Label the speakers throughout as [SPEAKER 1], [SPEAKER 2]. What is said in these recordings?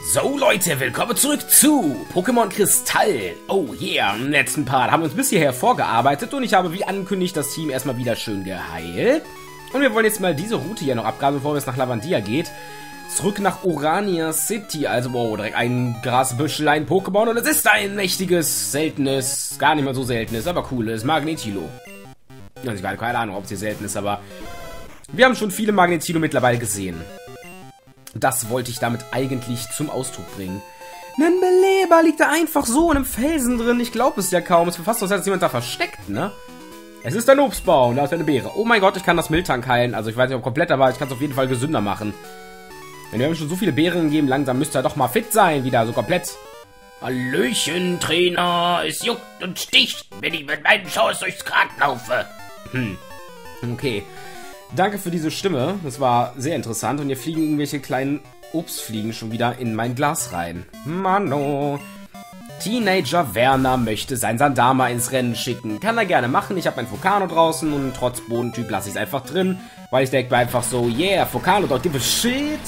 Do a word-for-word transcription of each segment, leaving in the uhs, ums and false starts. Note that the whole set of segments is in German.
[SPEAKER 1] So Leute, willkommen zurück zu Pokémon Kristall. Oh yeah, im letzten Part haben wir uns bis hierher vorgearbeitet und ich habe wie angekündigt das Team erstmal wieder schön geheilt. Und wir wollen jetzt mal diese Route hier noch abgraben, bevor es nach Lavandia geht. Zurück nach Orania City, also wow, direkt ein Grasbüschlein Pokémon und es ist ein mächtiges, seltenes, gar nicht mal so seltenes, aber cooles Magnetilo. Also ich habe keine Ahnung, ob es hier selten ist, aber wir haben schon viele Magnetilo mittlerweile gesehen. Das wollte ich damit eigentlich zum Ausdruck bringen. Ein Beleber liegt da einfach so in einem Felsen drin. Ich glaube es ja kaum. Es ist fast so, als hätte jemand da versteckt, ne? Es ist ein Obstbaum, da ist eine Beere. Oh mein Gott, ich kann das Miltank heilen. Also ich weiß nicht, ob komplett, aber ich kann es auf jeden Fall gesünder machen. Wenn wir ihm schon so viele Beeren gegeben, langsam müsste er doch mal fit sein, wieder so komplett. Hallöchen, Trainer. Es juckt und sticht, wenn ich mit meinem Schoß durchs Gras laufe. Hm. Okay. Danke für diese Stimme, das war sehr interessant. Und hier fliegen irgendwelche kleinen Obstfliegen schon wieder in mein Glas rein. Mano. Teenager Werner möchte sein Sandama ins Rennen schicken. Kann er gerne machen, ich habe mein Vulcano draußen und trotz Bodentyp lasse ich es einfach drin. Weil ich denke mir einfach so, yeah, Vulcano, don't give a shit.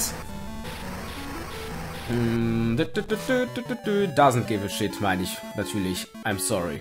[SPEAKER 1] Hm, doesn't give a shit, meine ich natürlich. I'm sorry.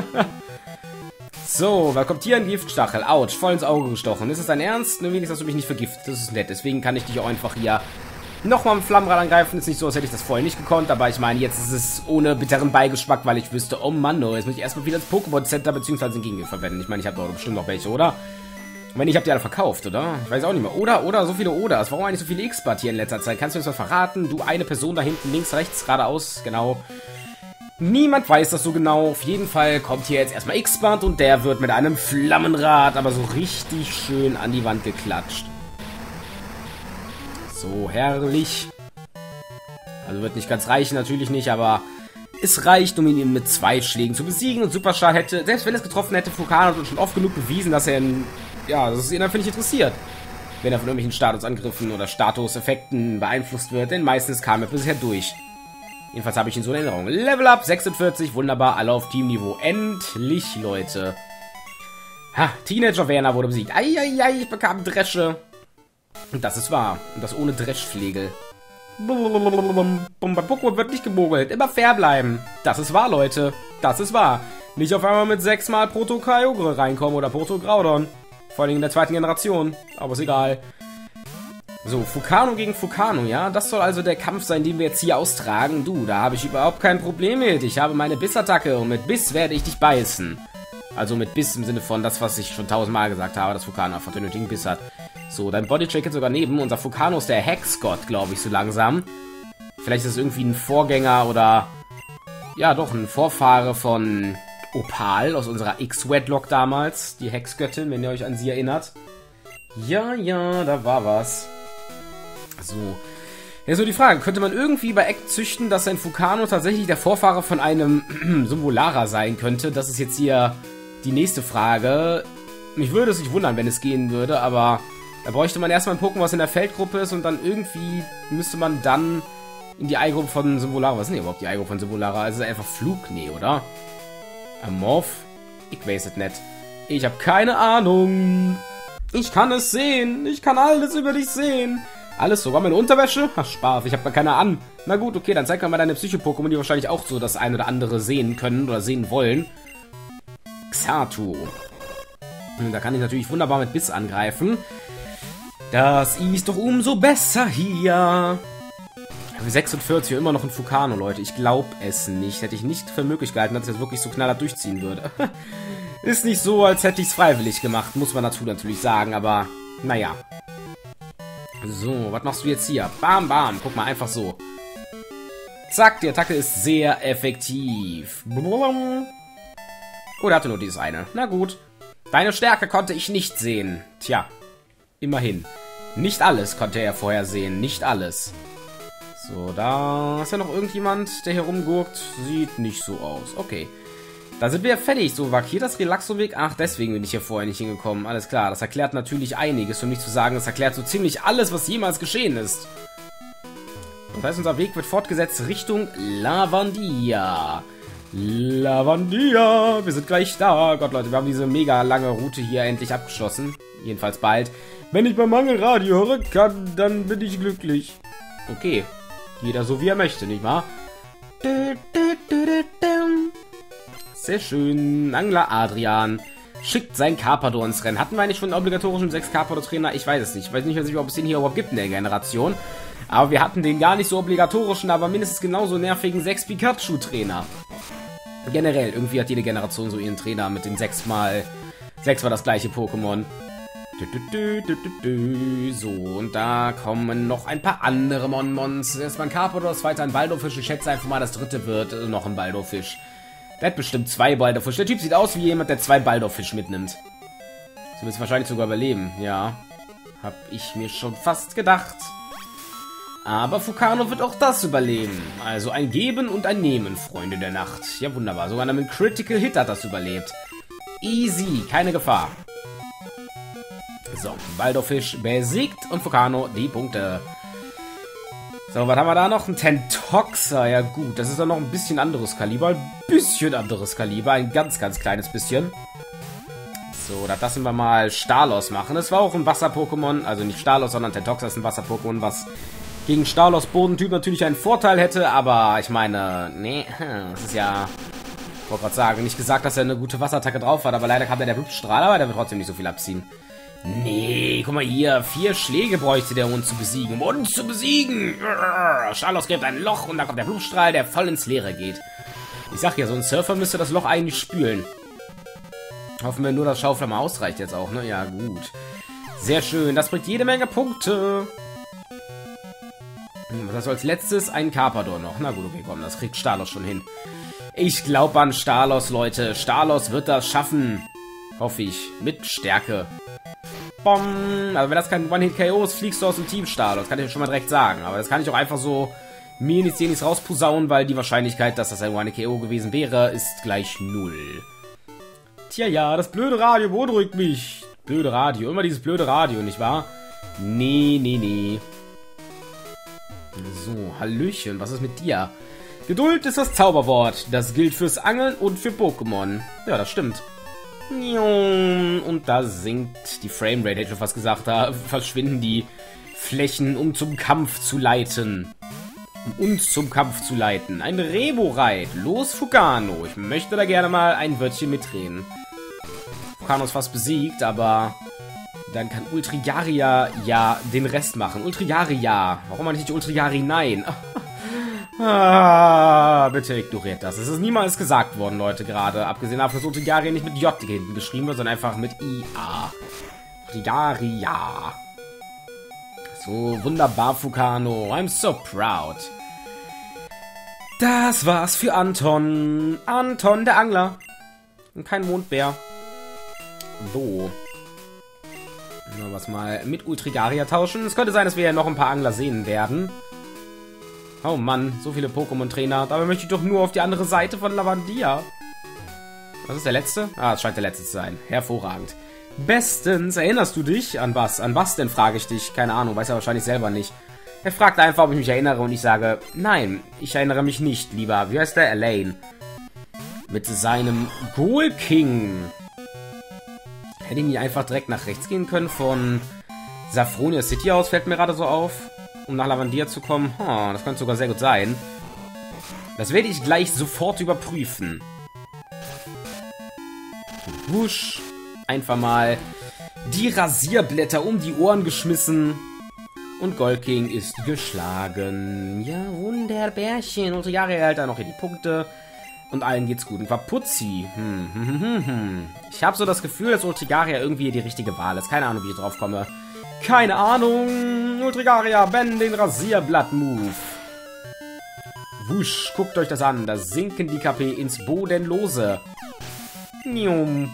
[SPEAKER 1] So, was kommt hier? Ein Giftstachel. Autsch, voll ins Auge gestochen. Ist es dein Ernst? Ne, wenigstens hast du mich nicht vergiftet. Das ist nett. Deswegen kann ich dich auch einfach hier nochmal mit Flammenrad angreifen. Ist nicht so, als hätte ich das vorher nicht gekonnt. Aber ich meine, jetzt ist es ohne bitteren Beigeschmack, weil ich wüsste, oh Mann, oh, jetzt muss ich erstmal wieder das Pokémon Center bzw. den Gegengift verwenden. Ich meine, ich habe doch bestimmt noch welche, oder? Ich meine, ich habe die alle verkauft, oder? Ich weiß auch nicht mehr. Oder, oder, so viele Oders. Warum eigentlich so viele X-Bart hier in letzter Zeit? Kannst du uns was verraten? Du, eine Person da hinten, links, rechts, geradeaus, genau. Niemand weiß das so genau. Auf jeden Fall kommt hier jetzt erstmal X-Bart und der wird mit einem Flammenrad aber so richtig schön an die Wand geklatscht. So, herrlich. Also wird nicht ganz reichen, natürlich nicht, aber es reicht, um ihn mit zwei Schlägen zu besiegen. Und Superstar hätte, selbst wenn es getroffen hätte, Vulcano hat schon oft genug bewiesen, dass er in, ja, dass es ihn einfach nicht interessiert, wenn er von irgendwelchen Statusangriffen oder Statuseffekten beeinflusst wird, denn meistens kam er bisher durch. Jedenfalls habe ich ihn so in Erinnerung. Level Up, sechsundvierzig, wunderbar, alle auf Teamniveau. Endlich, Leute. Ha, Teenager Werner wurde besiegt. Eieiei, ich bekam Dresche. Und das ist wahr. Und das ohne Dreschflegel. Bei Pokémon wird nicht gemogelt. Immer fair bleiben. Das ist wahr, Leute. Das ist wahr. Nicht auf einmal mit sechsmal Proto-Kyogre reinkommen oder Proto-Graudon. Vor allem in der zweiten Generation. Aber ist egal. So, Vulcano gegen Vulcano, ja? Das soll also der Kampf sein, den wir jetzt hier austragen. Du, da habe ich überhaupt kein Problem mit. Ich habe meine Bissattacke und mit Biss werde ich dich beißen. Also mit Biss im Sinne von das, was ich schon tausendmal gesagt habe, dass Vulcano einfach den nötigen Biss hat. So, dein Bodycheck jetzt sogar neben. Unser Vulcano ist der Hexgott, glaube ich, so langsam. Vielleicht ist es irgendwie ein Vorgänger oder... Ja, doch, ein Vorfahre von Opal aus unserer X-Wedlock damals. Die Hexgöttin, wenn ihr euch an sie erinnert. Ja, ja, da war was. So. Jetzt nur die Frage, könnte man irgendwie bei Eck züchten, dass ein Vulcano tatsächlich der Vorfahre von einem Symbolara sein könnte? Das ist jetzt hier die nächste Frage. Mich würde es nicht wundern, wenn es gehen würde, aber da bräuchte man erstmal ein Pokémon, was in der Feldgruppe ist und dann irgendwie müsste man dann in die Eigruppe von Symbolara. Was ist denn überhaupt die Eigruppe von Symbolara? Also einfach Flug? Nee, oder? Amorph? Ich weiß es nicht. Ich habe keine Ahnung. Ich kann es sehen. Ich kann alles über dich sehen. Alles, sogar meine Unterwäsche? Ach, Spaß, ich habe gar keine an. Na gut, okay, dann zeig mir mal deine Psycho-Pokémon, die wahrscheinlich auch so das ein oder andere sehen können oder sehen wollen. Xatu. Da kann ich natürlich wunderbar mit Biss angreifen. Das ist doch umso besser hier. sechsundvierzig, immer noch ein Vulcano, Leute. Ich glaube es nicht. Hätte ich nicht für möglich gehalten, dass ich das wirklich so knallhart durchziehen würde. Ist nicht so, als hätte ich es freiwillig gemacht, muss man dazu natürlich sagen, aber naja. So, was machst du jetzt hier? Bam, bam. Guck mal, einfach so. Zack, die Attacke ist sehr effektiv. Oh, der hatte nur dieses eine. Na gut. Deine Stärke konnte ich nicht sehen. Tja, immerhin. Nicht alles konnte er vorher sehen. Nicht alles. So, da ist ja noch irgendjemand, der hier rumgurkt. Sieht nicht so aus. Okay. Da sind wir ja fertig. So, war hier das Relaxo-Weg? Ach, deswegen bin ich hier vorher nicht hingekommen. Alles klar, das erklärt natürlich einiges. Um nicht zu sagen, das erklärt so ziemlich alles, was jemals geschehen ist. Das heißt, unser Weg wird fortgesetzt Richtung Lavandia. Lavandia, wir sind gleich da. Gott, Leute, wir haben diese mega lange Route hier endlich abgeschlossen. Jedenfalls bald. Wenn ich beim Mangelradio hören kann, dann bin ich glücklich. Okay. Jeder so, wie er möchte, nicht wahr? Sehr schön. Angler Adrian schickt sein Carpador ins Rennen. Hatten wir eigentlich schon einen obligatorischen sechs Carpador-Trainer? Ich weiß es nicht. Ich weiß nicht, ob es den hier überhaupt gibt in der Generation. Aber wir hatten den gar nicht so obligatorischen, aber mindestens genauso nervigen sechs Pikachu-Trainer. Generell, irgendwie hat jede Generation so ihren Trainer mit den sechs mal... sechs war das gleiche Pokémon. So, und da kommen noch ein paar andere Mon-Mons. Erstmal ein Carpador, das zweite ein Baldorfisch. Ich schätze einfach mal, das dritte wird äh, noch ein Baldorfisch. Der hat bestimmt zwei Baldorfisch. Der Typ sieht aus wie jemand, der zwei Baldorfisch mitnimmt. Sie müssen wahrscheinlich sogar überleben. Ja, hab ich mir schon fast gedacht. Aber Fukano wird auch das überleben. Also ein Geben und ein Nehmen, Freunde der Nacht. Ja, wunderbar. Sogar mit Critical Hit hat das überlebt. Easy, keine Gefahr. So, Baldorfisch besiegt und Fukano die Punkte. So, was haben wir da noch? Ein Tentoxer. Ja gut, das ist dann noch ein bisschen anderes Kaliber. Ein bisschen anderes Kaliber. Ein ganz, ganz kleines bisschen. So, das lassen wir mal Stalos machen. Das war auch ein Wasser-Pokémon. Also nicht Stalos, sondern Tentoxer ist ein Wasser-Pokémon, was gegen Stalos Bodentyp natürlich einen Vorteil hätte. Aber ich meine, nee, das ist ja... Ich wollte gerade sagen, nicht gesagt, dass er eine gute Wasserattacke drauf hat, aber leider kann der der Blutstrahl, aber der wird trotzdem nicht so viel abziehen. Nee, guck mal hier. Vier Schläge bräuchte der, um uns zu besiegen. Um uns zu besiegen! Stalos gräbt ein Loch und dann kommt der Blutstrahl, der voll ins Leere geht. Ich sag ja, so ein Surfer müsste das Loch eigentlich spülen. Hoffen wir nur, dass Schauflammer ausreicht jetzt auch, ne? Ja, gut. Sehr schön. Das bringt jede Menge Punkte. Was hast du als letztes? Ein Carpador noch. Na gut, okay, komm, das kriegt Stalos schon hin. Ich glaube an Stalos, Leute. Stalos wird das schaffen. Hoffe ich. Mit Stärke. Bom. Also wenn das kein One-Hit-K O ist, fliegst du aus dem Team Stalos. Kann ich schon mal direkt sagen. Aber das kann ich auch einfach so mir nichts nichts rausposaunen, weil die Wahrscheinlichkeit, dass das ein One-Hit-K O gewesen wäre, ist gleich null. Tja, ja, das blöde Radio beunruhigt mich. Blöde Radio. Immer dieses blöde Radio, nicht wahr? Nee, nee, nee. So, Hallöchen. Was ist mit dir? Geduld ist das Zauberwort. Das gilt fürs Angeln und für Pokémon. Ja, das stimmt. Und da sinkt die Framerate, hätte ich schon fast gesagt. Da verschwinden die Flächen, um zum Kampf zu leiten. Um uns zum Kampf zu leiten. Ein Reboreit. Los, Fukano. Ich möchte da gerne mal ein Wörtchen mitreden. Fukano ist fast besiegt, aber dann kann Ultrigaria ja den Rest machen. Ultrigaria. Warum nicht Ultrigari? Nein. Ah, bitte ignoriert das. Es ist niemals gesagt worden, Leute, gerade. Abgesehen davon, dass Ultrigaria nicht mit J hinten geschrieben wird, sondern einfach mit I A. Ultrigaria. So, wunderbar, Fukano. I'm so proud. Das war's für Anton. Anton, der Angler. Und kein Mondbär. So. Nur was mal mit Ultrigaria tauschen. Es könnte sein, dass wir ja noch ein paar Angler sehen werden. Oh Mann, so viele Pokémon-Trainer. Dabei möchte ich doch nur auf die andere Seite von Lavandia. Was ist der letzte? Ah, es scheint der letzte zu sein. Hervorragend. Bestens. Erinnerst du dich? An was? An was denn, frage ich dich. Keine Ahnung, weiß er wahrscheinlich selber nicht. Er fragt einfach, ob ich mich erinnere und ich sage, nein, ich erinnere mich nicht, lieber. Wie heißt der? Elaine. Mit seinem Golking. Hätte ich nicht einfach direkt nach rechts gehen können von Saffronia City aus, fällt mir gerade so auf. Um nach Lavandia zu kommen. Oh, das könnte sogar sehr gut sein. Das werde ich gleich sofort überprüfen. Wusch. Einfach mal die Rasierblätter um die Ohren geschmissen. Und Golking ist geschlagen. Ja, Wunderbärchen. Und Jahre erhält da noch hier die Punkte. Und allen geht's gut. Und Wapuzzi. Hm, hm, hm, hm, hm. Ich habe so das Gefühl, dass Ultrigaria irgendwie die richtige Wahl ist. Keine Ahnung, wie ich drauf komme. Keine Ahnung. Ultrigaria, Ben, den Rasierblatt-Move. Wusch, guckt euch das an. Da sinken die K P ins Bodenlose. Nium.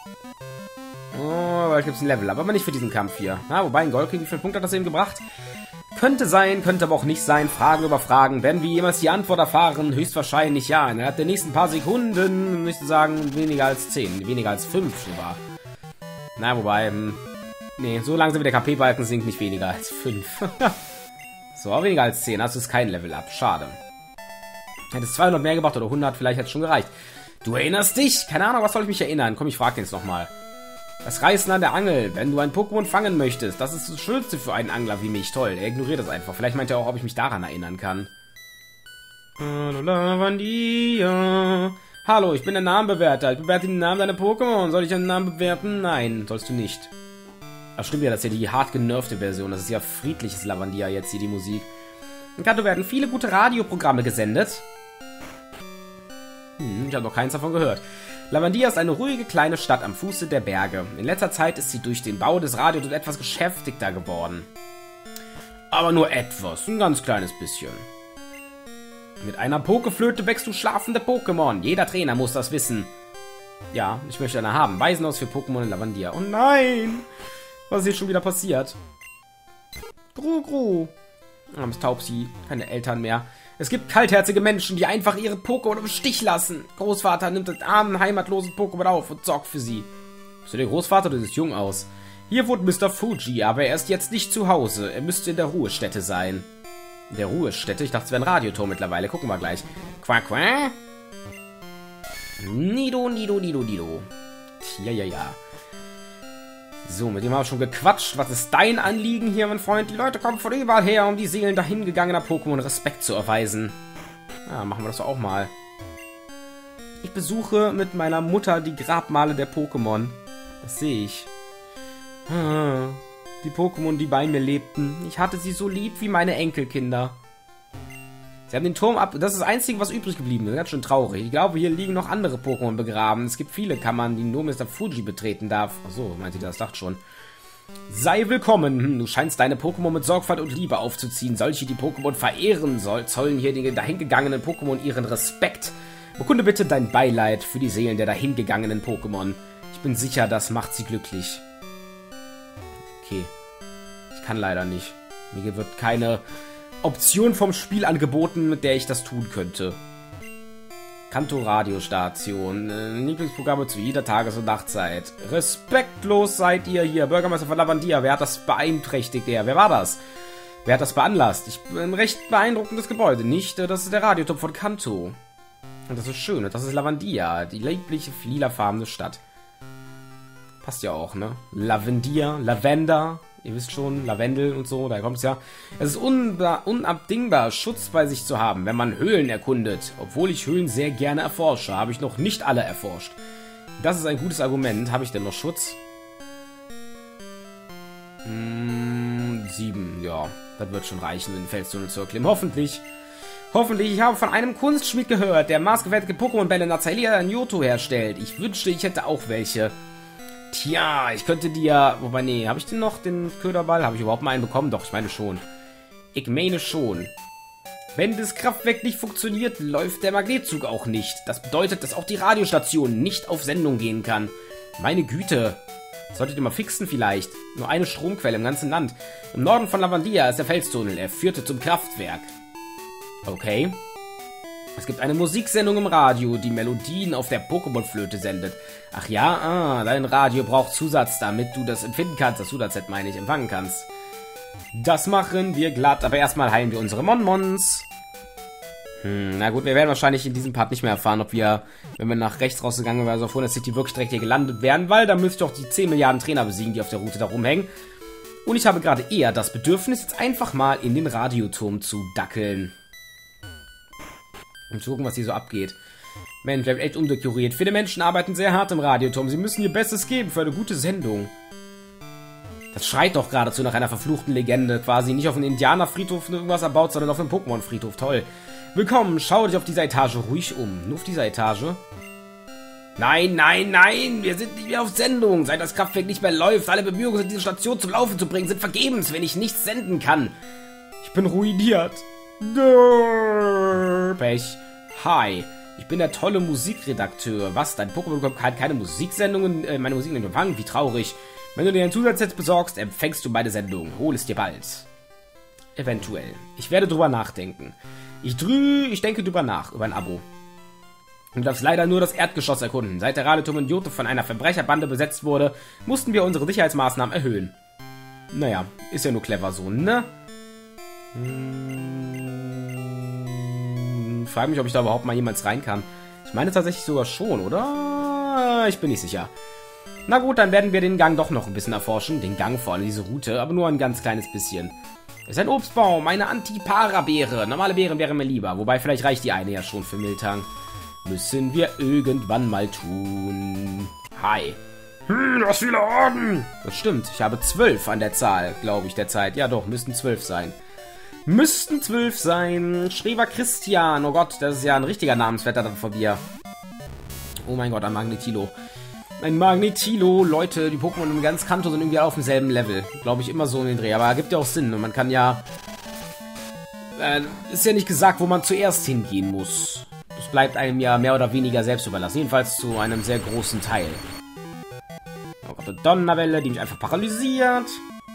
[SPEAKER 1] Oh, vielleicht gibt es ein Level, aber nicht für diesen Kampf hier. Ja, wobei, ein Golking, wie viele Punkte hat das eben gebracht? Könnte sein, könnte aber auch nicht sein. Fragen über Fragen. Werden wir jemals die Antwort erfahren? Höchstwahrscheinlich ja. Innerhalb der nächsten paar Sekunden, müsste ich sagen, weniger als zehn. Weniger als fünf sogar. Na, wobei, hm. Nee, so langsam wie der K P-Balken sinkt, nicht weniger als fünf. So, weniger als zehn. Das ist kein Level-Up. Schade. Hätte es zweihundert mehr gebracht oder hundert, vielleicht hätte es schon gereicht. Du erinnerst dich? Keine Ahnung, was soll ich mich erinnern? Komm, ich frage den jetzt nochmal. Das Reißen an der Angel, wenn du ein Pokémon fangen möchtest. Das ist das Schönste für einen Angler wie mich. Toll, er ignoriert das einfach. Vielleicht meint er auch, ob ich mich daran erinnern kann. Hallo Lavandia. Hallo, ich bin der Namenbewerter. Ich bewerte den Namen deiner Pokémon. Soll ich einen Namen bewerten? Nein, sollst du nicht. Ach stimmt ja, das ist ja die hart genervte Version. Das ist ja friedliches Lavandia jetzt hier, die Musik. In Kanto werden viele gute Radioprogramme gesendet. Hm, ich habe noch keins davon gehört. Lavandia ist eine ruhige kleine Stadt am Fuße der Berge. In letzter Zeit ist sie durch den Bau des Radios etwas geschäftigter geworden. Aber nur etwas, ein ganz kleines bisschen. Mit einer Pokeflöte wächst du schlafende Pokémon. Jeder Trainer muss das wissen. Ja, ich möchte eine haben. Waisenhaus für Pokémon in Lavandia. Oh nein! Was ist hier schon wieder passiert? Gru, Gru. Armes Taubsi, keine Eltern mehr. Es gibt kaltherzige Menschen, die einfach ihre Pokémon im Stich lassen. Großvater nimmt den armen, heimatlosen Pokémon auf und sorgt für sie. Bist du der Großvater oder siehst jung aus? Hier wohnt Mister Fuji, aber er ist jetzt nicht zu Hause. Er müsste in der Ruhestätte sein. In der Ruhestätte? Ich dachte, es wäre ein Radioturm mittlerweile. Gucken wir gleich. Quack, quack. Nido, Nido, Nido, Nido. Ja, ja, ja. So, mit dem haben wir schon gequatscht. Was ist dein Anliegen hier, mein Freund? Die Leute kommen von überall her, um die Seelen dahingegangener Pokémon Respekt zu erweisen. Ja, machen wir das doch auch mal. Ich besuche mit meiner Mutter die Grabmale der Pokémon. Das sehe ich. Die Pokémon, die bei mir lebten. Ich hatte sie so lieb wie meine Enkelkinder. Sie haben den Turm ab... Das ist das Einzige, was übrig geblieben ist. Ganz schön traurig. Ich glaube, hier liegen noch andere Pokémon begraben. Es gibt viele Kammern, die nur Mister Fuji betreten darf. Achso, meint ihr das? Dachte schon. Sei willkommen. Du scheinst deine Pokémon mit Sorgfalt und Liebe aufzuziehen. Solche, die Pokémon verehren soll, zollen hier den dahingegangenen Pokémon ihren Respekt. Bekunde bitte dein Beileid für die Seelen der dahingegangenen Pokémon. Ich bin sicher, das macht sie glücklich. Okay. Ich kann leider nicht. Mir wird keine Option vom Spiel angeboten, mit der ich das tun könnte. Kanto Radiostation. Äh, Lieblingsprogramme zu jeder Tages- und Nachtzeit. Respektlos seid ihr hier. Bürgermeister von Lavandia. Wer hat das beeinträchtigt? Der? Wer war das? Wer hat das beanlasst? Ich bin ein recht beeindruckendes Gebäude. Nicht? Das ist der Radioturm von Kanto. Und das ist schön. Das ist Lavandia. Die liebliche, lilafarbene Stadt. Passt ja auch, ne? Lavandia, Lavender, ihr wisst schon, Lavendel und so, da kommt es ja. Es ist unabdingbar, Schutz bei sich zu haben, wenn man Höhlen erkundet. Obwohl ich Höhlen sehr gerne erforsche, habe ich noch nicht alle erforscht. Das ist ein gutes Argument. Habe ich denn noch Schutz? Hm, sieben, ja. Das wird schon reichen, den Felstunnel zu erklimmen. Hoffentlich. Hoffentlich. Ich habe von einem Kunstschmied gehört, der maßgefertigte Pokémon-Bälle nach Celia in Johto herstellt. Ich wünschte, ich hätte auch welche. Tja, ich könnte dir... Wobei, nee, habe ich denn noch den Köderball? Habe ich überhaupt mal einen bekommen? Doch, ich meine schon. Ich meine schon. Wenn das Kraftwerk nicht funktioniert, läuft der Magnetzug auch nicht. Das bedeutet, dass auch die Radiostation nicht auf Sendung gehen kann. Meine Güte. Solltet ihr mal fixen vielleicht. Nur eine Stromquelle im ganzen Land. Im Norden von Lavandia ist der Felstunnel. Er führte zum Kraftwerk. Okay. Es gibt eine Musiksendung im Radio, die Melodien auf der Pokémon-Flöte sendet. Ach ja, ah, dein Radio braucht Zusatz, damit du das empfinden kannst. Das Zusatzset meine ich, empfangen kannst. Das machen wir glatt, aber erstmal heilen wir unsere Monmons. Hm, na gut, wir werden wahrscheinlich in diesem Part nicht mehr erfahren, ob wir, wenn wir nach rechts rausgegangen wären, also auf hundert City wirklich direkt hier gelandet werden, weil da müsste ich auch die zehn Milliarden Trainer besiegen, die auf der Route da rumhängen. Und ich habe gerade eher das Bedürfnis, jetzt einfach mal in den Radioturm zu dackeln. Und zu gucken, was hier so abgeht. Mensch, wir haben echt umdekoriert. Viele Menschen arbeiten sehr hart im Radioturm. Sie müssen ihr Bestes geben für eine gute Sendung. Das schreit doch geradezu nach einer verfluchten Legende. Quasi nicht auf einem Indianerfriedhof irgendwas erbaut, sondern auf einem Pokémon-Friedhof. Toll. Willkommen, schau dich auf dieser Etage ruhig um. Nur auf dieser Etage? Nein, nein, nein, wir sind nicht mehr auf Sendung. Seit das Kraftwerk nicht mehr läuft, alle Bemühungen, diese Station zum Laufen zu bringen, sind vergebens, wenn ich nichts senden kann. Ich bin ruiniert. Pech. Hi, ich bin der tolle Musikredakteur. Was, dein Pokémon bekommt halt keine Musiksendungen, äh, meine Musik nicht empfangen? Wie traurig. Wenn du dir ein Zusatzset besorgst, empfängst du meine Sendung. Hol es dir bald. Eventuell. Ich werde drüber nachdenken. Ich drü... Ich denke drüber nach, über ein Abo. Du darfst leider nur das Erdgeschoss erkunden. Seit der Radioturm in Johto von einer Verbrecherbande besetzt wurde, mussten wir unsere Sicherheitsmaßnahmen erhöhen. Naja, ist ja nur clever so, ne? Hm, ich frage mich, ob ich da überhaupt mal jemals rein kann. Ich meine tatsächlich sogar schon, oder? Ich bin nicht sicher. Na gut, dann werden wir den Gang doch noch ein bisschen erforschen. Den Gang vor allem, diese Route, aber nur ein ganz kleines bisschen. Ist ein Obstbaum, eine Anti-Para-Beere. Normale Beeren wären mir lieber. Wobei, vielleicht reicht die eine ja schon für Miltank. Müssen wir irgendwann mal tun. Hi. Hm, du hast viele Orden. Das stimmt. Ich habe zwölf an der Zahl, glaube ich, der Zeit. Ja doch, müssten zwölf sein. Müssten zwölf sein. Schreber Christian. Oh Gott, das ist ja ein richtiger Namensvetter dann von mir. Oh mein Gott, ein Magnetilo. Ein Magnetilo. Leute, die Pokémon im ganzen Kanto sind irgendwie auf demselben Level. Glaube ich immer so in den Dreh. Aber gibt ja auch Sinn. Und man kann ja... Äh, ist ja nicht gesagt, wo man zuerst hingehen muss. Das bleibt einem ja mehr oder weniger selbst überlassen. Jedenfalls zu einem sehr großen Teil. Oh Gott, eine Donnerwelle, die mich einfach paralysiert.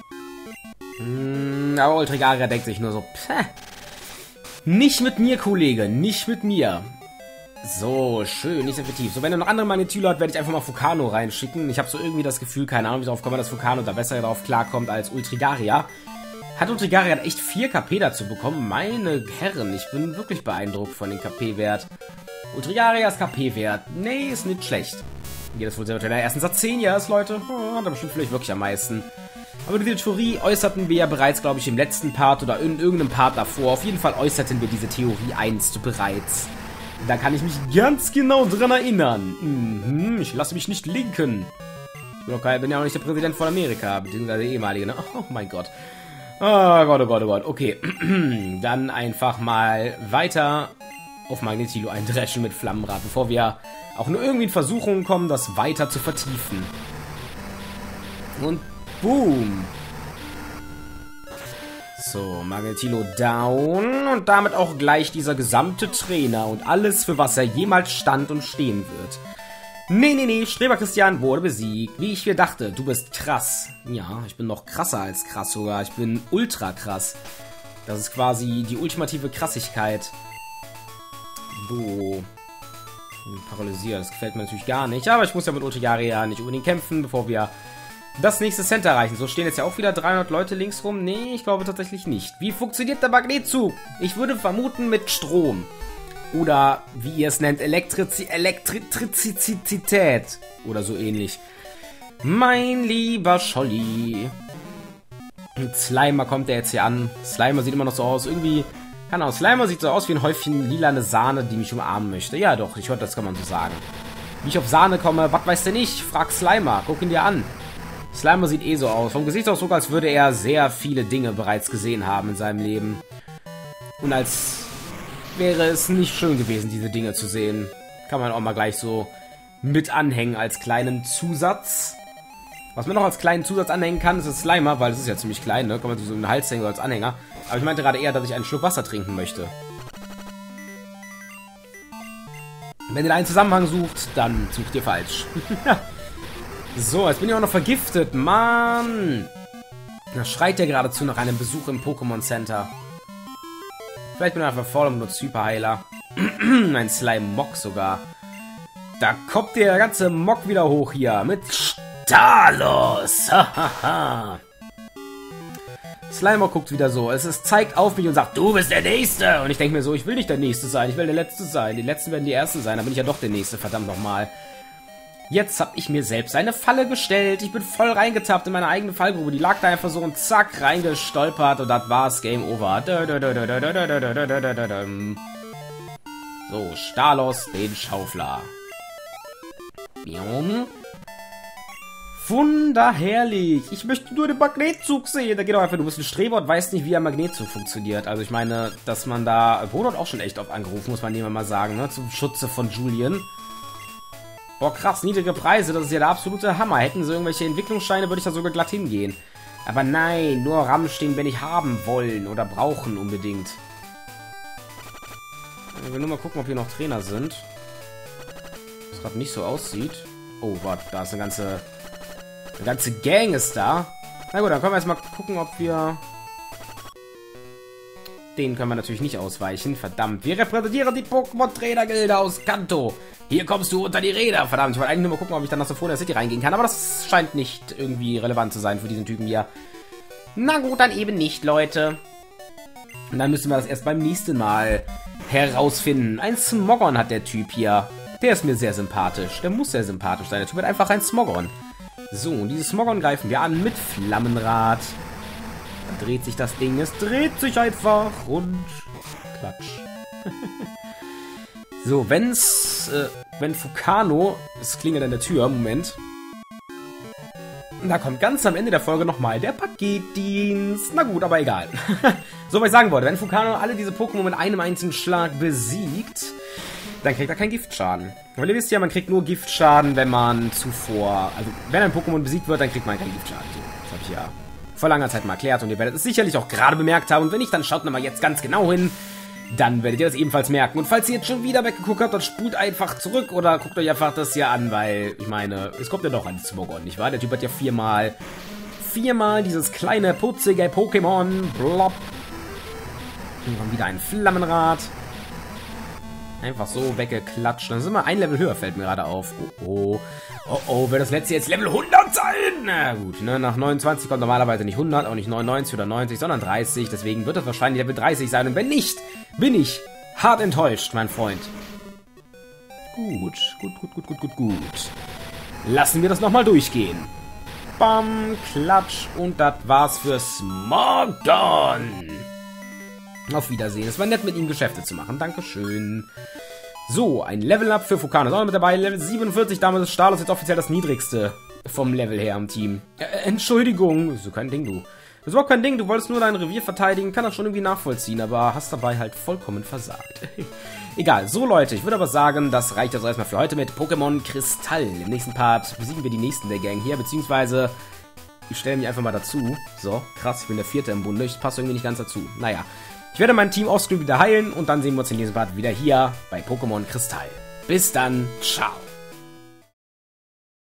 [SPEAKER 1] Hm, aber Ultrigaria denkt sich nur so, Päh. Nicht mit mir, Kollege, nicht mit mir. So, schön, nicht effektiv. So, wenn er noch andere Magnetilo hat, werde ich einfach mal Fukano reinschicken. Ich habe so irgendwie das Gefühl, keine Ahnung, wie darauf kommen, dass Fukano da besser darauf klarkommt als Ultrigaria. Hat Ultrigaria echt vier K P dazu bekommen? Meine Herren, ich bin wirklich beeindruckt von den K P-Wert. Ultrigarias K P-Wert, nee, ist nicht schlecht. Geht das wohl sehr in der ersten Satz zehn Jahres, Leute. Oh, hat er bestimmt vielleicht wirklich am meisten. Aber diese Theorie äußerten wir ja bereits, glaube ich, im letzten Part oder in irgendeinem Part davor. Auf jeden Fall äußerten wir diese Theorie einst bereits. Da kann ich mich ganz genau dran erinnern. Mhm, ich lasse mich nicht linken. Ich bin, auch kein, bin ja auch nicht der Präsident von Amerika, beziehungsweise der ehemalige, ne? Oh mein Gott. Oh Gott, oh Gott, oh Gott. Okay, dann einfach mal weiter auf Magnetilo eindreschen mit Flammenrad, bevor wir auch nur irgendwie in Versuchungen kommen, das weiter zu vertiefen. Und boom. So, Magnetilo down und damit auch gleich dieser gesamte Trainer und alles, für was er jemals stand und stehen wird. Nee, nee, nee, Streber Christian wurde besiegt. Wie ich mir dachte, du bist krass. Ja, ich bin noch krasser als krass sogar. Ich bin ultra krass. Das ist quasi die ultimative Krassigkeit. So. Paralysiert, das gefällt mir natürlich gar nicht. Aber ich muss ja mit Ultrigaria nicht unbedingt kämpfen, bevor wir das nächste Center erreichen. So, stehen jetzt ja auch wieder dreihundert Leute links rum. Nee, ich glaube tatsächlich nicht. Wie funktioniert der Magnetzug? Ich würde vermuten mit Strom. Oder, wie ihr es nennt, Elektrizi Elektrizität. Oder so ähnlich. Mein lieber Scholli. Und Slimer kommt der jetzt hier an. Slimer sieht immer noch so aus. Irgendwie, keine Ahnung, Slimer sieht so aus wie ein Häufchen lilane Sahne, die mich umarmen möchte. Ja doch, ich höre, das kann man so sagen. Wie ich auf Sahne komme, was weiß denn ich? Frag Slimer, guck ihn dir an. Slimer sieht eh so aus. Vom Gesichtsausdruck, als würde er sehr viele Dinge bereits gesehen haben in seinem Leben. Und als wäre es nicht schön gewesen, diese Dinge zu sehen. Kann man auch mal gleich so mit anhängen als kleinen Zusatz. Was man noch als kleinen Zusatz anhängen kann, ist das Slimer, weil es ist ja ziemlich klein, ne? Kann man so in den Hals hängen als Anhänger. Aber ich meinte gerade eher, dass ich einen Schluck Wasser trinken möchte. Wenn ihr da einen Zusammenhang sucht, dann sucht ihr falsch. So, jetzt bin ich auch noch vergiftet. Mann! Da schreit ja geradezu nach einem Besuch im Pokémon Center. Vielleicht bin ich einfach voll und nutze Hyperheiler. Ein Slime-Mock sogar. Da kommt der ganze Mock wieder hoch hier. Mit Stalos. Hahaha. Slimer guckt wieder so. Es ist, zeigt auf mich und sagt, du bist der Nächste. Und ich denke mir so, ich will nicht der Nächste sein. Ich will der Letzte sein. Die Letzten werden die Ersten sein. Da bin ich ja doch der Nächste. Verdammt nochmal. Jetzt habe ich mir selbst eine Falle gestellt. Ich bin voll reingetappt in meine eigene Fallgrube. Die lag da einfach so und zack, reingestolpert. Und das war's. Game over. So, Stalos, den Schaufler. Wunderherrlich. Ich möchte nur den Magnetzug sehen. Da geht doch einfach, du bist ein Streber und weißt nicht, wie ein Magnetzug funktioniert. Also ich meine, dass man da... Wurde auch schon echt oft angerufen, muss man dem mal sagen, ne? Zum Schutze von Julian. Boah, krass, niedrige Preise, das ist ja der absolute Hammer. Hätten sie irgendwelche Entwicklungssteine, würde ich da sogar glatt hingehen. Aber nein, nur Rammstein, wenn ich haben wollen oder brauchen unbedingt. Ich will nur mal gucken, ob hier noch Trainer sind. Was gerade nicht so aussieht. Oh, warte, da ist eine ganze... Eine ganze Gang ist da. Na gut, dann können wir erstmal gucken, ob wir... Den können wir natürlich nicht ausweichen. Verdammt, wir repräsentieren die Pokémon-Trainer-Gilde aus Kanto. Hier kommst du unter die Räder. Verdammt, ich wollte eigentlich nur mal gucken, ob ich dann nach Sophonia City reingehen kann. Aber das scheint nicht irgendwie relevant zu sein für diesen Typen hier. Na gut, dann eben nicht, Leute. Und dann müssen wir das erst beim nächsten Mal herausfinden. Ein Smogon hat der Typ hier. Der ist mir sehr sympathisch. Der muss sehr sympathisch sein. Der Typ hat einfach ein Smogon. So, und dieses Smogon greifen wir an mit Flammenrad. Dann dreht sich das Ding. Es dreht sich einfach und klatsch. So, wenn's, äh, wenn Fukano, es klingelt an der Tür, Moment. Da kommt ganz am Ende der Folge nochmal der Paketdienst. Na gut, aber egal. So, was ich sagen wollte, wenn Fukano alle diese Pokémon mit einem einzigen Schlag besiegt, dann kriegt er keinen Giftschaden. Weil ihr wisst ja, man kriegt nur Giftschaden, wenn man zuvor, also wenn ein Pokémon besiegt wird, dann kriegt man keinen Giftschaden. So, das habe ich ja vor langer Zeit mal erklärt und ihr werdet es sicherlich auch gerade bemerkt haben. Und wenn nicht, dann schaut nochmal jetzt ganz genau hin. Dann werdet ihr das ebenfalls merken. Und falls ihr jetzt schon wieder weggeguckt habt, dann spult einfach zurück oder guckt euch einfach das hier an, weil, ich meine, es kommt ja doch an die Smogon, nicht wahr? Der Typ hat ja viermal, viermal dieses kleine, putzige Pokémon. Blob. Und dann wieder ein Flammenrad. Einfach so weggeklatscht. Dann sind wir ein Level höher, fällt mir gerade auf. Oh, oh. Oh, oh, wird das letzte jetzt Level hundert sein? Na gut, ne? Nach neunundzwanzig kommt normalerweise nicht hundert, auch nicht neunundneunzig oder neunzig, sondern dreißig. Deswegen wird das wahrscheinlich Level dreißig sein. Und wenn nicht, bin ich hart enttäuscht, mein Freund. Gut, gut, gut, gut, gut, gut, gut. Lassen wir das nochmal durchgehen. Bam, klatsch. Und das war's für Smogon. Auf Wiedersehen. Es war nett, mit ihm Geschäfte zu machen. Dankeschön. So, ein Level-Up für Fukano. Ist auch noch mit dabei. Level siebenundvierzig. Damit ist Stalos jetzt offiziell das niedrigste vom Level her im Team. Äh, Entschuldigung. Das ist so kein Ding, du. Das ist überhaupt kein Ding. Du wolltest nur dein Revier verteidigen. Kann das schon irgendwie nachvollziehen, aber hast dabei halt vollkommen versagt. Egal. So, Leute. Ich würde aber sagen, das reicht jetzt erstmal für heute mit Pokémon Kristall. Im nächsten Part besiegen wir die nächsten der Gang hier, beziehungsweise ich stelle mich einfach mal dazu. So, krass. Ich bin der Vierte im Bunde. Ich passe irgendwie nicht ganz dazu. Naja. Ich werde mein Team offscreen wieder heilen und dann sehen wir uns in diesem Part wieder hier bei Pokémon Kristall. Bis dann, ciao.